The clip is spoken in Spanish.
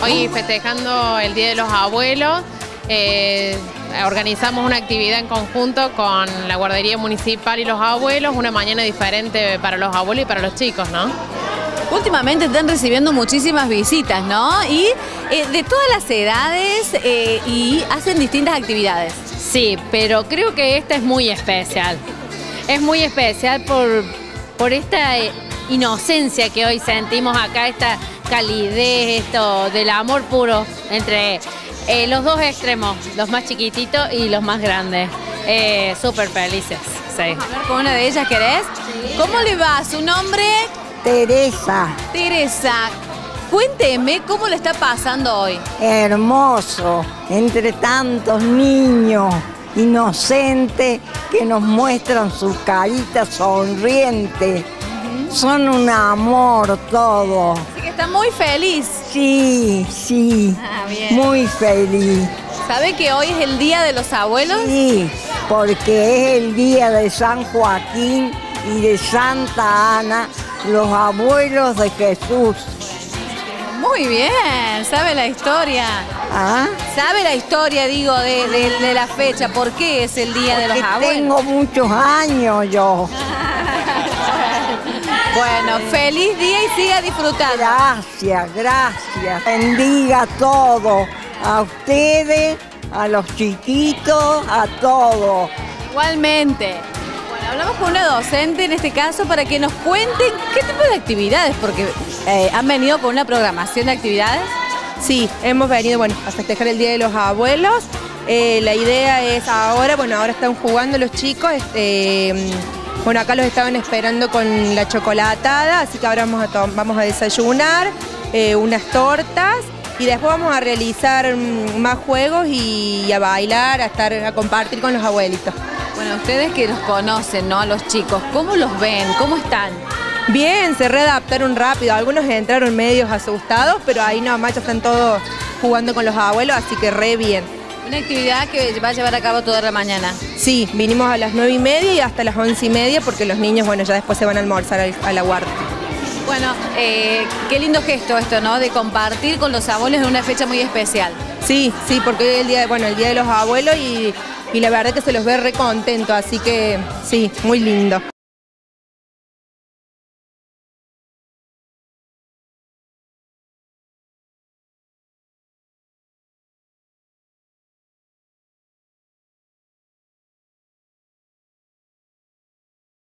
Hoy festejando el Día de los Abuelos, organizamos una actividad en conjunto con la Guardería Municipal y los abuelos, una mañana diferente para los abuelos y para los chicos, ¿no? Últimamente están recibiendo muchísimas visitas, ¿no? Y de todas las edades y hacen distintas actividades. Sí, pero creo que esta es muy especial. Es muy especial por esta inocencia que hoy sentimos acá, esta calidez, esto del amor puro entre los dos extremos, los más chiquititos y los más grandes. Súper felices, sí. Vamos a hablar con una de ellas, ¿querés? Sí. ¿Cómo le va? ¿Su nombre? Teresa. Teresa, cuénteme cómo le está pasando hoy. Hermoso, entre tantos niños inocentes que nos muestran sus caritas sonrientes. Son un amor todos. Así que está muy feliz. Sí, sí, muy feliz. ¿Sabe que hoy es el Día de los Abuelos? Sí, porque es el día de San Joaquín y de Santa Ana, los abuelos de Jesús. Muy bien, sabe la historia. ¿Ah? ¿Sabe la historia, digo, de la fecha? ¿Por qué es el Día de los Abuelos? Tengo muchos años yo. Bueno, feliz día y siga disfrutando. Gracias, gracias. Bendiga todo. A ustedes, a los chiquitos, a todos. Igualmente. Bueno, hablamos con una docente en este caso para que nos cuenten qué tipo de actividades, porque han venido con una programación de actividades. Sí, hemos venido, a festejar el Día de los Abuelos. La idea es ahora están jugando los chicos. Acá los estaban esperando con la chocolatada, así que ahora vamos a desayunar, unas tortas y después vamos a realizar más juegos y a bailar, a compartir con los abuelitos. Bueno, ustedes que los conocen, ¿no? A los chicos, ¿cómo los ven? ¿Cómo están? Bien, se readaptaron rápido, algunos entraron medios asustados, pero ahí nomás ya están todos jugando con los abuelos, así que re bien. Una actividad que va a llevar a cabo toda la mañana. Sí, vinimos a las 9:30 y hasta las 11:30 porque los niños, ya después se van a almorzar a la guardia. Bueno, qué lindo gesto esto, ¿no? De compartir con los abuelos en una fecha muy especial. Sí, porque hoy es el día de los abuelos y la verdad que se los ve re contentos, así que sí, muy lindo.